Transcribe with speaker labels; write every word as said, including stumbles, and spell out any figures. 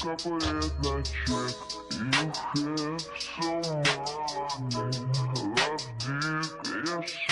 Speaker 1: капает на чек. You have some money, love dick, yes.